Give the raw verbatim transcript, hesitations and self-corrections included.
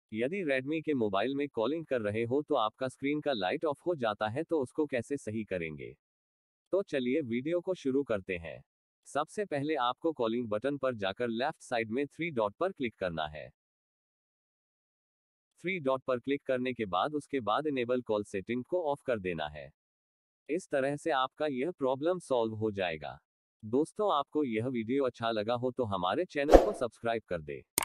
यदि रेडमी के मोबाइल में कॉलिंग कर रहे हो तो आपका स्क्रीन का लाइट ऑफ हो जाता है, तो उसको कैसे सही करेंगे? तो चलिए वीडियो को शुरू करते हैं। सबसे पहले आपको कॉलिंग बटन पर जाकर लेफ्ट साइड में थ्री डॉट पर क्लिक करना है। थ्री डॉट पर क्लिक करने के बाद उसके बाद इनेबल कॉल सेटिंग को ऑफ कर देना है। इस तरह से आपका यह प्रॉब्लम सॉल्व हो जाएगा। दोस्तों, आपको यह वीडियो अच्छा लगा हो तो हमारे चैनल को सब्सक्राइब कर दे।